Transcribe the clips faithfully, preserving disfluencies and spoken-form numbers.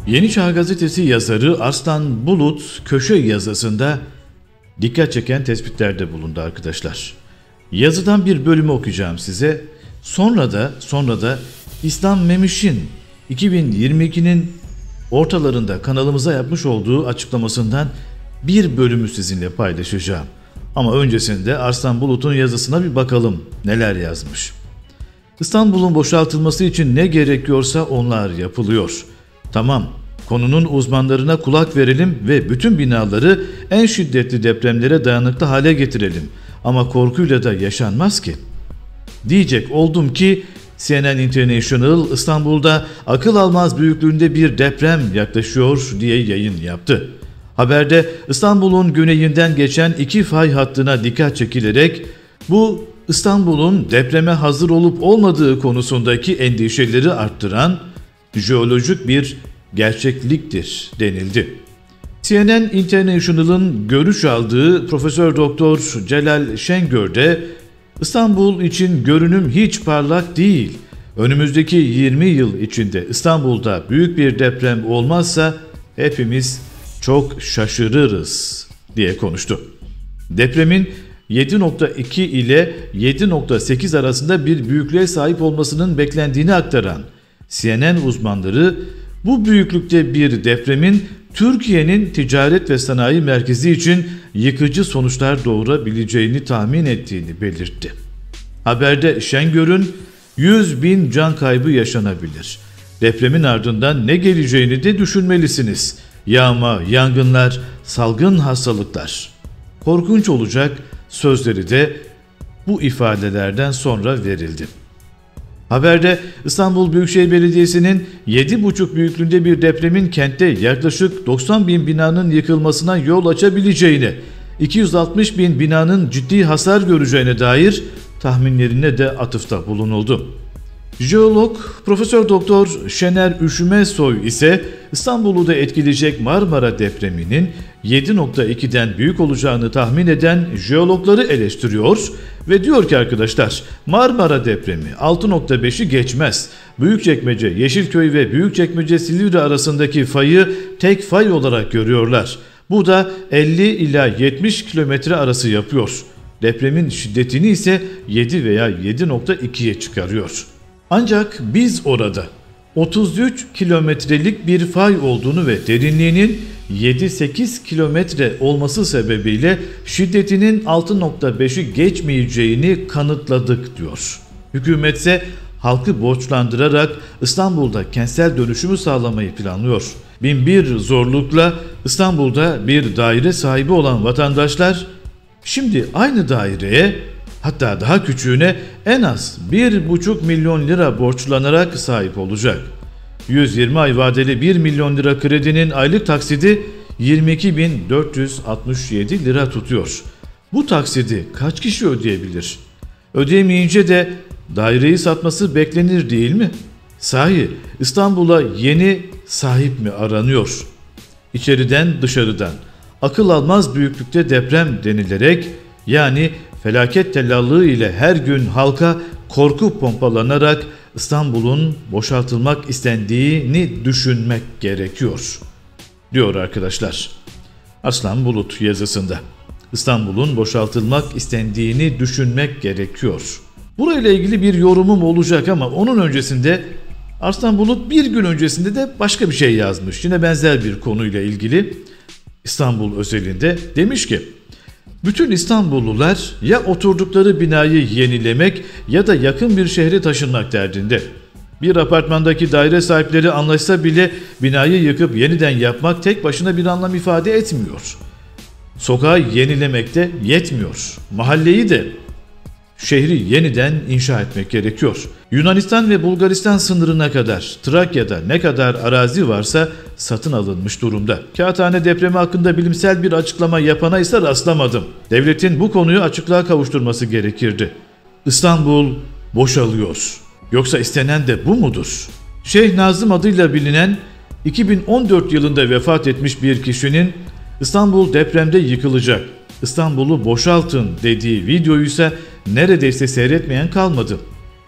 Yeni Çağ Gazetesi yazarı Arslan Bulut köşe yazısında dikkat çeken tespitlerde bulundu arkadaşlar. Yazıdan bir bölümü okuyacağım size. Sonra da sonra da İslam Memiş'in iki bin yirmi ikinin ortalarında kanalımıza yapmış olduğu açıklamasından bir bölümü sizinle paylaşacağım. Ama öncesinde Arslan Bulut'un yazısına bir bakalım neler yazmış. İstanbul'un boşaltılması için ne gerekiyorsa onlar yapılıyor. Tamam, konunun uzmanlarına kulak verelim ve bütün binaları en şiddetli depremlere dayanıklı hale getirelim. Ama korkuyla da yaşanmaz ki. Diyecek oldum ki C N N International İstanbul'da akıl almaz büyüklüğünde bir deprem yaklaşıyor diye yayın yaptı. Haberde İstanbul'un güneyinden geçen iki fay hattına dikkat çekilerek bu İstanbul'un depreme hazır olup olmadığı konusundaki endişeleri arttıran jeolojik bir gerçekliktir denildi. C N N International'ın görüş aldığı Profesör Doktor Celal Şengör de İstanbul için görünüm hiç parlak değil. Önümüzdeki yirmi yıl içinde İstanbul'da büyük bir deprem olmazsa hepimiz çok şaşırırız diye konuştu. Depremin yedi nokta iki ile yedi nokta sekiz arasında bir büyüklüğe sahip olmasının beklendiğini aktaran C N N uzmanları bu büyüklükte bir depremin Türkiye'nin ticaret ve sanayi merkezi için yıkıcı sonuçlar doğurabileceğini tahmin ettiğini belirtti. Haberde Şengör'ün yüz bin can kaybı yaşanabilir. Depremin ardından ne geleceğini de düşünmelisiniz. Yağma, yangınlar, salgın hastalıklar. Korkunç olacak sözleri de bu ifadelerden sonra verildi. Haberde İstanbul Büyükşehir Belediyesi'nin yedi buçuk büyüklüğünde bir depremin kentte yaklaşık doksan bin binanın yıkılmasına yol açabileceğine, iki yüz altmış bin binanın ciddi hasar göreceğine dair tahminlerine de atıfta bulunuldu. Jeolog Profesör Doktor Şener Üşümesoy ise İstanbul'u da etkileyecek Marmara depreminin yedi nokta ikiden büyük olacağını tahmin eden jeologları eleştiriyor ve diyor ki arkadaşlar, Marmara depremi altı nokta beşi geçmez. Büyükçekmece, Yeşilköy ve Büyükçekmece Silivri arasındaki fayı tek fay olarak görüyorlar. Bu da elli ila yetmiş kilometre arası yapıyor. Depremin şiddetini ise yedi veya yedi nokta ikiye çıkarıyor. Ancak biz orada otuz üç kilometrelik bir fay olduğunu ve derinliğinin yedi sekiz kilometre olması sebebiyle şiddetinin altı nokta beşi geçmeyeceğini kanıtladık diyor. Hükümetse halkı borçlandırarak İstanbul'da kentsel dönüşümü sağlamayı planlıyor. Bin bir zorlukla İstanbul'da bir daire sahibi olan vatandaşlar şimdi aynı daireye, hatta daha küçüğüne en az bir buçuk milyon lira borçlanarak sahip olacak. yüz yirmi ay vadeli bir milyon lira kredinin aylık taksidi yirmi iki bin dört yüz altmış yedi lira tutuyor. Bu taksidi kaç kişi ödeyebilir? Ödeyemeyince de daireyi satması beklenir değil mi? Sahi İstanbul'a yeni sahip mi aranıyor? İçeriden dışarıdan akıl almaz büyüklükte deprem denilerek, yani felaket tellallığı ile her gün halka korku pompalanarak İstanbul'un boşaltılmak istendiğini düşünmek gerekiyor, diyor arkadaşlar. Arslan Bulut yazısında. İstanbul'un boşaltılmak istendiğini düşünmek gerekiyor. Burayla ilgili bir yorumum olacak ama onun öncesinde Arslan Bulut bir gün öncesinde de başka bir şey yazmış. Yine benzer bir konuyla ilgili İstanbul özelinde demiş ki, bütün İstanbullular ya oturdukları binayı yenilemek ya da yakın bir şehre taşınmak derdinde. Bir apartmandaki daire sahipleri anlaşsa bile binayı yıkıp yeniden yapmak tek başına bir anlam ifade etmiyor. Sokağı yenilemek de yetmiyor. Mahalleyi de, şehri yeniden inşa etmek gerekiyor. Yunanistan ve Bulgaristan sınırına kadar Trakya'da ne kadar arazi varsa satın alınmış durumda. Kağıthane depremi hakkında bilimsel bir açıklama yapana ise rastlamadım. Devletin bu konuyu açıklığa kavuşturması gerekirdi. İstanbul boşalıyor. Yoksa istenen de bu mudur? Şeyh Nazım adıyla bilinen iki bin on dört yılında vefat etmiş bir kişinin İstanbul depremde yıkılacak, İstanbul'u boşaltın dediği videoyu ise neredeyse seyretmeyen kalmadı.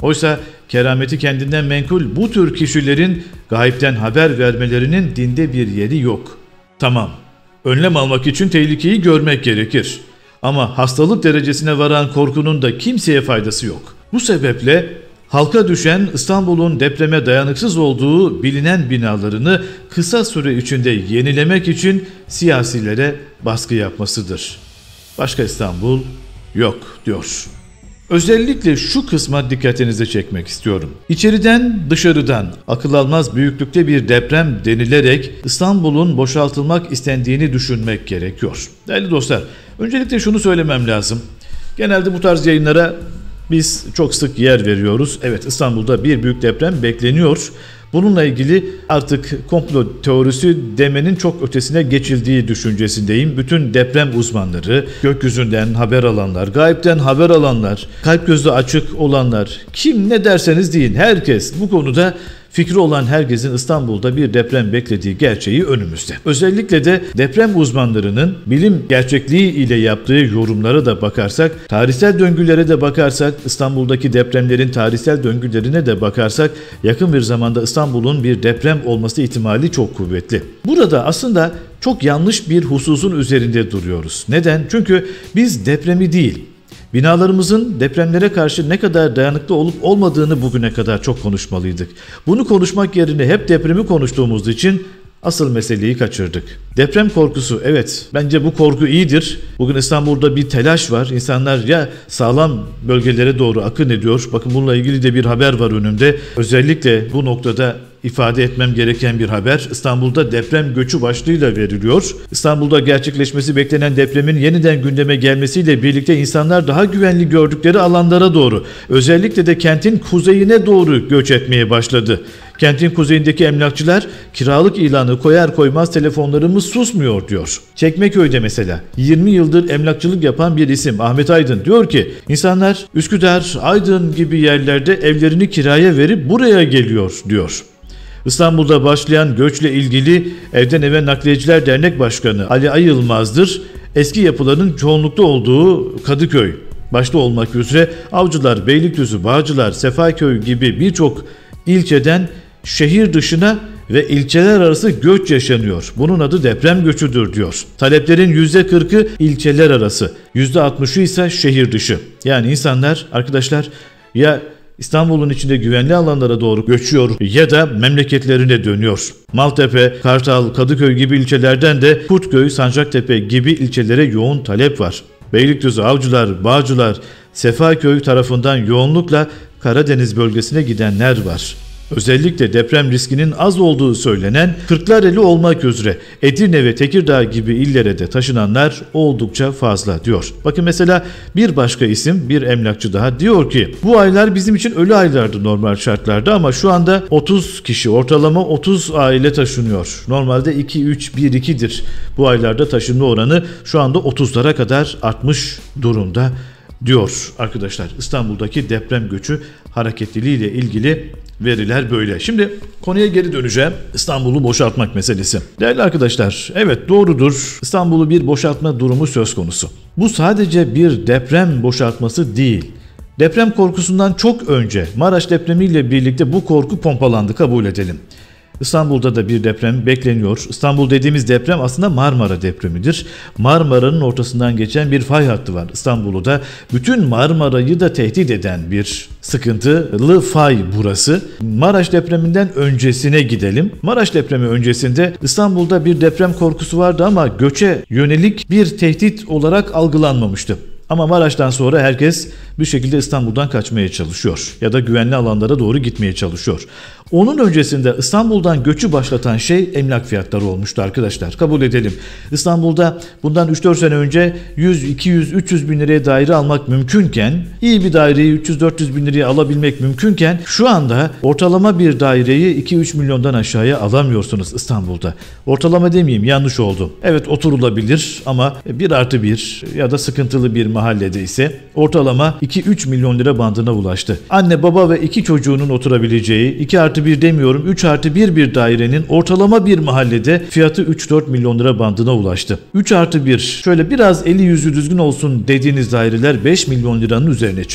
Oysa kerameti kendinden menkul bu tür kişilerin gayipten haber vermelerinin dinde bir yeri yok. Tamam, önlem almak için tehlikeyi görmek gerekir. Ama hastalık derecesine varan korkunun da kimseye faydası yok. Bu sebeple halka düşen İstanbul'un depreme dayanıksız olduğu bilinen binalarını kısa süre içinde yenilemek için siyasilere baskı yapmasıdır. Başka İstanbul yok diyor. Özellikle şu kısma dikkatinizi çekmek istiyorum. İçeriden dışarıdan akıl almaz büyüklükte bir deprem denilerek İstanbul'un boşaltılmak istendiğini düşünmek gerekiyor. Değerli dostlar, öncelikle şunu söylemem lazım. Genelde bu tarz yayınlara biz çok sık yer veriyoruz. Evet, İstanbul'da bir büyük deprem bekleniyor. Bununla ilgili artık komplo teorisi demenin çok ötesine geçildiği düşüncesindeyim. Bütün deprem uzmanları, gökyüzünden haber alanlar, gayipten haber alanlar, kalp gözü açık olanlar, kim ne derseniz deyin, herkes bu konuda fikri olan herkesin İstanbul'da bir deprem beklediği gerçeği önümüzde. Özellikle de deprem uzmanlarının bilim gerçekliği ile yaptığı yorumlara da bakarsak, tarihsel döngülere de bakarsak, İstanbul'daki depremlerin tarihsel döngülerine de bakarsak yakın bir zamanda İstanbul'un bir deprem olması ihtimali çok kuvvetli. Burada aslında çok yanlış bir hususun üzerinde duruyoruz. Neden? Çünkü biz depremi değil, binalarımızın depremlere karşı ne kadar dayanıklı olup olmadığını bugüne kadar çok konuşmalıydık. Bunu konuşmak yerine hep depremi konuştuğumuz için asıl meseleyi kaçırdık. Deprem korkusu, evet, bence bu korku iyidir. Bugün İstanbul'da bir telaş var. İnsanlar ya sağlam bölgelere doğru akın ediyor. Bakın bununla ilgili de bir haber var önümde. Özellikle bu noktada ifade etmem gereken bir haber. İstanbul'da deprem göçü başlığıyla veriliyor. İstanbul'da gerçekleşmesi beklenen depremin yeniden gündeme gelmesiyle birlikte insanlar daha güvenli gördükleri alanlara doğru, özellikle de kentin kuzeyine doğru göç etmeye başladı. Kentin kuzeyindeki emlakçılar kiralık ilanı koyar koymaz telefonlarımız susmuyor diyor. Çekmeköy'de mesela yirmi yıldır emlakçılık yapan bir isim Ahmet Aydın diyor ki insanlar Üsküdar, Aydın gibi yerlerde evlerini kiraya verip buraya geliyor diyor. İstanbul'da başlayan göçle ilgili Evden Eve Nakliyeciler Dernek Başkanı Ali Ayılmaz'dır. Eski yapıların çoğunlukta olduğu Kadıköy başta olmak üzere Avcılar, Beylikdüzü, Bağcılar, Sefaköy gibi birçok ilçeden şehir dışına ve ilçeler arası göç yaşanıyor. Bunun adı deprem göçüdür diyor. Taleplerin yüzde kırkı ilçeler arası, yüzde altmışı ise şehir dışı. Yani insanlar arkadaşlar ya İstanbul'un içinde güvenli alanlara doğru göçüyor ya da memleketlerine dönüyor. Maltepe, Kartal, Kadıköy gibi ilçelerden de Kurtköy, Sancaktepe gibi ilçelere yoğun talep var. Beylikdüzü, Avcılar, Bağcılar, Sefaköy tarafından yoğunlukla Karadeniz bölgesine gidenler var. Özellikle deprem riskinin az olduğu söylenen Kırklareli olmak üzere Edirne ve Tekirdağ gibi illere de taşınanlar oldukça fazla diyor. Bakın mesela bir başka isim, bir emlakçı daha diyor ki bu aylar bizim için ölü aylardı normal şartlarda ama şu anda otuz kişi, ortalama otuz aile taşınıyor. Normalde iki üç bir ikidir. Bu aylarda taşınma oranı şu anda otuzlara kadar artmış durumda diyor arkadaşlar. İstanbul'daki deprem göçü hareketliliği ile ilgili veriler böyle. Şimdi konuya geri döneceğim. İstanbul'u boşaltmak meselesi. Değerli arkadaşlar, evet doğrudur. İstanbul'u bir boşaltma durumu söz konusu. Bu sadece bir deprem boşaltması değil. Deprem korkusundan çok önce Maraş depremiyle birlikte bu korku pompalandı, kabul edelim. İstanbul'da da bir deprem bekleniyor. İstanbul dediğimiz deprem aslında Marmara depremidir. Marmara'nın ortasından geçen bir fay hattı var. İstanbul'u da bütün Marmara'yı da tehdit eden bir sıkıntılı fay burası. Maraş depreminden öncesine gidelim. Maraş depremi öncesinde İstanbul'da bir deprem korkusu vardı ama göçe yönelik bir tehdit olarak algılanmamıştı. Ama Maraş'tan sonra herkes bir şekilde İstanbul'dan kaçmaya çalışıyor ya da güvenli alanlara doğru gitmeye çalışıyor. Onun öncesinde İstanbul'dan göçü başlatan şey emlak fiyatları olmuştu arkadaşlar. Kabul edelim. İstanbul'da bundan üç dört sene önce yüz, iki yüz, üç yüz bin liraya daire almak mümkünken, iyi bir daireyi üç yüz dört yüz bin liraya alabilmek mümkünken şu anda ortalama bir daireyi iki üç milyondan aşağıya alamıyorsunuz İstanbul'da. Ortalama demeyeyim, yanlış oldu. Evet oturulabilir ama bir artı bir ya da sıkıntılı bir mahallede ise ortalama iki üç milyon lira bandına ulaştı. Anne baba ve iki çocuğunun oturabileceği iki artı bir demiyorum üç artı bir bir dairenin ortalama bir mahallede fiyatı üç dört milyon lira bandına ulaştı. üç artı bir şöyle biraz eli yüzü düzgün olsun dediğiniz daireler beş milyon liranın üzerine çıktı.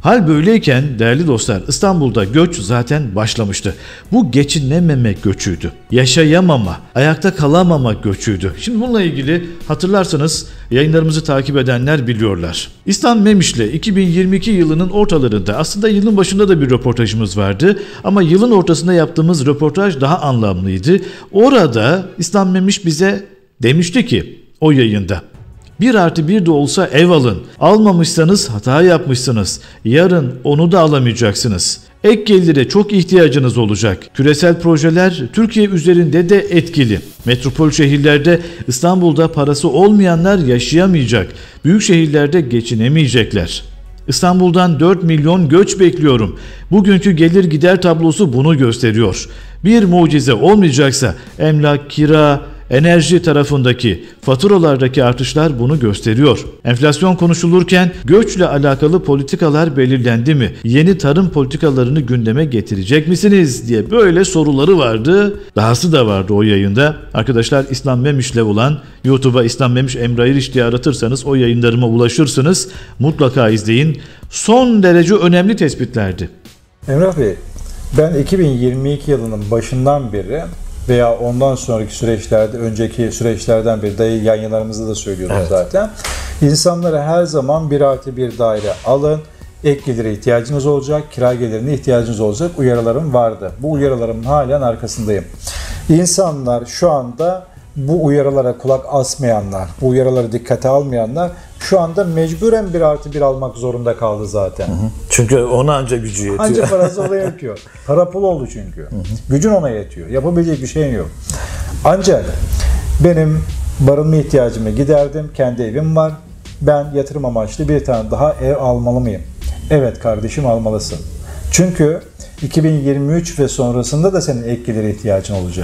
Hal böyleyken değerli dostlar, İstanbul'da göç zaten başlamıştı. Bu geçinememe göçüydü. Yaşayamama, ayakta kalamama göçüydü. Şimdi bununla ilgili hatırlarsanız yayınlarımızı takip edenler biliyorlar. İslam Memiş'le iki bin yirmi iki yılının ortalarında, aslında yılın başında da bir röportajımız vardı ama yılın ortasında yaptığımız röportaj daha anlamlıydı. Orada İslam Memiş bize demişti ki o yayında, bir artı bir de olsa ev alın. Almamışsanız hata yapmışsınız. Yarın onu da alamayacaksınız. Ek gelire çok ihtiyacınız olacak. Küresel projeler Türkiye üzerinde de etkili. Metropol şehirlerde, İstanbul'da parası olmayanlar yaşayamayacak. Büyük şehirlerde geçinemeyecekler. İstanbul'dan dört milyon göç bekliyorum. Bugünkü gelir gider tablosu bunu gösteriyor. Bir mucize olmayacaksa emlak, kira, enerji tarafındaki faturalardaki artışlar bunu gösteriyor. Enflasyon konuşulurken göçle alakalı politikalar belirlendi mi? Yeni tarım politikalarını gündeme getirecek misiniz diye böyle soruları vardı. Dahası da vardı o yayında. Arkadaşlar, İslam Memiş'le olan YouTube'a İslam Memiş Emre Ayriş diye aratırsanız o yayınlarıma ulaşırsınız. Mutlaka izleyin. Son derece önemli tespitlerdi. Emrah Bey, ben iki bin yirmi iki yılının başından beri veya ondan sonraki süreçlerde, önceki süreçlerden beri dayı yayınlarımızda da söylüyoruz evet. zaten. İnsanlara her zaman bir artı bir daire alın, ek gelire ihtiyacınız olacak, kira gelirine ihtiyacınız olacak uyarılarım vardı. Bu uyarılarımın halen arkasındayım. İnsanlar şu anda bu uyarılara kulak asmayanlar, bu uyarıları dikkate almayanlar şu anda mecburen bir artı bir almak zorunda kaldı zaten. Hı hı. Çünkü ona ancak gücü yetiyor. Ancak parası ona yetiyor. Para pul oldu çünkü. Hı hı. Gücün ona yetiyor. Yapabilecek bir şeyin yok. Ancak benim barınma ihtiyacımı giderdim. Kendi evim var. Ben yatırım amaçlı bir tane daha ev almalı mıyım? Evet kardeşim, almalısın. Çünkü iki bin yirmi üç ve sonrasında da senin ek gelire ihtiyacın olacak.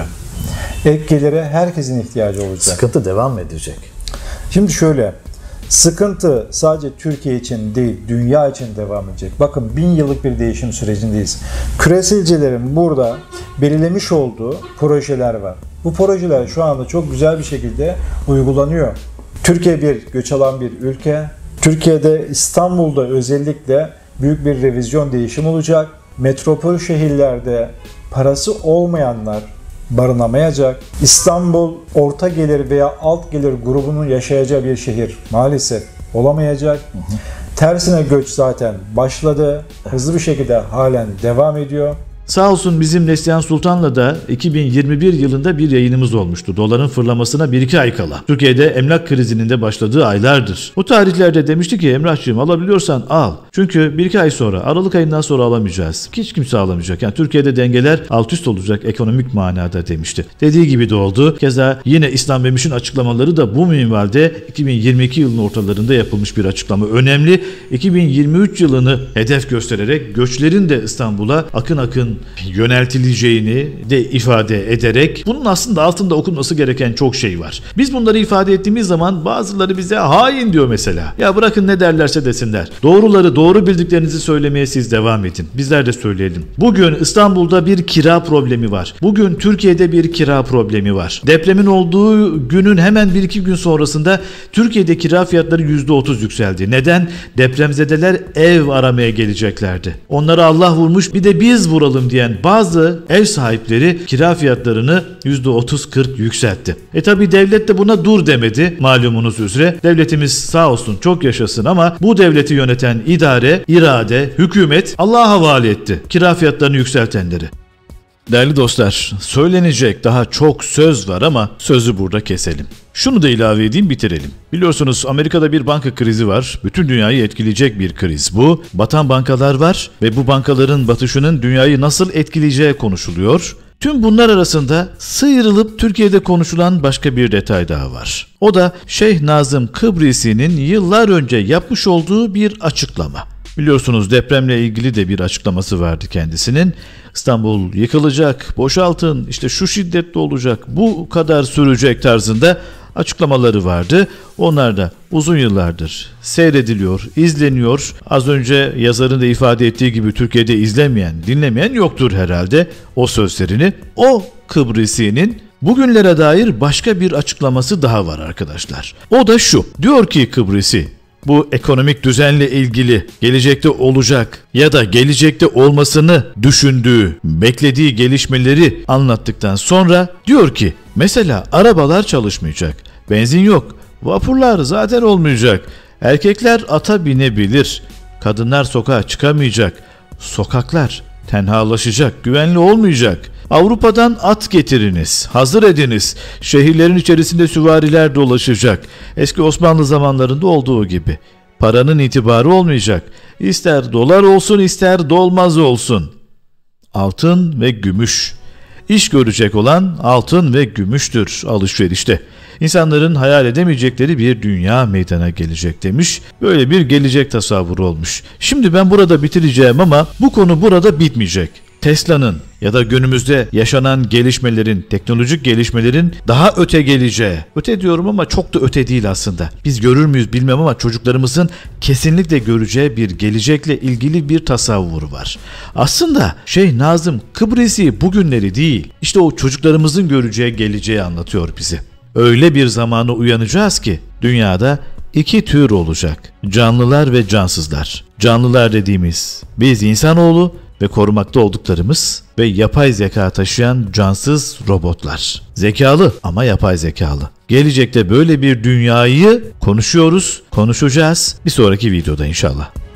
Ek gelire herkesin ihtiyacı olacak. Sıkıntı devam edecek. Şimdi şöyle, sıkıntı sadece Türkiye için değil, dünya için devam edecek. Bakın, bin yıllık bir değişim sürecindeyiz. Küreselcilerin burada belirlemiş olduğu projeler var. Bu projeler şu anda çok güzel bir şekilde uygulanıyor. Türkiye bir göç alan bir ülke. Türkiye'de, İstanbul'da özellikle büyük bir revizyon değişim olacak. Metropol şehirlerde parası olmayanlar barınamayacak. İstanbul orta gelir veya alt gelir grubunun yaşayacağı bir şehir maalesef olamayacak. Hı hı. Tersine göç zaten başladı. Hızlı bir şekilde halen devam ediyor. Sağ olsun bizim Neslihan Sultan'la da iki bin yirmi bir yılında bir yayınımız olmuştu. Doların fırlamasına bir iki ay kala. Türkiye'de emlak krizinin de başladığı aylardır. O tarihlerde demişti ki, Emrah'cığım alabiliyorsan al. Çünkü bir iki ay sonra, Aralık ayından sonra alamayacağız. Hiç kimse alamayacak. Yani Türkiye'de dengeler alt üst olacak ekonomik manada demişti. Dediği gibi de oldu. Keza yine İslam Memiş'in açıklamaları da bu minvalde iki bin yirmi iki yılının ortalarında yapılmış bir açıklama. Önemli. iki bin yirmi üç yılını hedef göstererek göçlerin de İstanbul'a akın akın yöneltileceğini de ifade ederek, bunun aslında altında okunması gereken çok şey var. Biz bunları ifade ettiğimiz zaman bazıları bize hain diyor mesela. Ya bırakın ne derlerse desinler. Doğruları, doğru bildiklerinizi söylemeye siz devam edin. Bizler de söyleyelim. Bugün İstanbul'da bir kira problemi var. Bugün Türkiye'de bir kira problemi var. Depremin olduğu günün hemen bir iki gün sonrasında Türkiye'de kira fiyatları yüzde otuz yükseldi. Neden? Depremzedeler ev aramaya geleceklerdi. Onlara Allah vurmuş, bir de biz vuralım diyen bazı ev sahipleri kira fiyatlarını yüzde otuz kırk yükseltti. E tabi devlet de buna dur demedi malumunuz üzere. Devletimiz sağ olsun, çok yaşasın, ama bu devleti yöneten idare, irade, hükümet Allah'a havale etti kira fiyatlarını yükseltenleri. Değerli dostlar, söylenecek daha çok söz var ama sözü burada keselim. Şunu da ilave edeyim, bitirelim. Biliyorsunuz Amerika'da bir banka krizi var. Bütün dünyayı etkileyecek bir kriz bu. Batan bankalar var ve bu bankaların batışının dünyayı nasıl etkileyeceği konuşuluyor. Tüm bunlar arasında sıyrılıp Türkiye'de konuşulan başka bir detay daha var. O da Şeyh Nazım Kıbrisi'nin yıllar önce yapmış olduğu bir açıklama. Biliyorsunuz depremle ilgili de bir açıklaması vardı kendisinin. İstanbul yıkılacak, boşaltın, işte şu şiddetli olacak, bu kadar sürecek tarzında açıklamaları vardı. Onlar da uzun yıllardır seyrediliyor, izleniyor. Az önce yazarın da ifade ettiği gibi Türkiye'de izlemeyen, dinlemeyen yoktur herhalde o sözlerini. O Kıbrisi'nin bugünlere dair başka bir açıklaması daha var arkadaşlar. O da şu. Diyor ki Kıbrisi, bu ekonomik düzenle ilgili gelecekte olacak ya da gelecekte olmasını düşündüğü, beklediği gelişmeleri anlattıktan sonra diyor ki mesela arabalar çalışmayacak, benzin yok, vapurlar zaten olmayacak, erkekler ata binebilir, kadınlar sokağa çıkamayacak, sokaklar tenhalaşacak, güvenli olmayacak. Avrupa'dan at getiriniz, hazır ediniz. Şehirlerin içerisinde süvariler dolaşacak. Eski Osmanlı zamanlarında olduğu gibi. Paranın itibarı olmayacak. İster dolar olsun, ister dolmaz olsun. Altın ve gümüş. İş görecek olan altın ve gümüştür alışverişte. İnsanların hayal edemeyecekleri bir dünya meydana gelecek demiş. Böyle bir gelecek tasavvuru olmuş. Şimdi ben burada bitireceğim ama bu konu burada bitmeyecek. Tesla'nın ya da günümüzde yaşanan gelişmelerin, teknolojik gelişmelerin daha öte geleceği. Öte diyorum ama çok da öte değil aslında. Biz görür müyüz bilmem ama çocuklarımızın kesinlikle göreceği bir gelecekle ilgili bir tasavvur var. Aslında şey Nazım Kıbrıs'ı bugünleri değil, işte o çocuklarımızın göreceği geleceği anlatıyor bize. Öyle bir zamana uyanacağız ki dünyada iki tür olacak. Canlılar ve cansızlar. Canlılar dediğimiz biz insanoğlu ve korumakta olduklarımız ve yapay zeka taşıyan cansız robotlar. Zekalı ama yapay zekalı. Gelecekte böyle bir dünyayı konuşuyoruz, konuşacağız bir sonraki videoda inşallah.